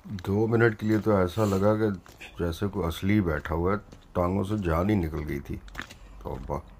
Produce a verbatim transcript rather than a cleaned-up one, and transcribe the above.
दो मिनट के लिए तो ऐसा लगा कि जैसे कोई असली बैठा हुआ है, टांगों से जान ही निकल गई थी। तौबा।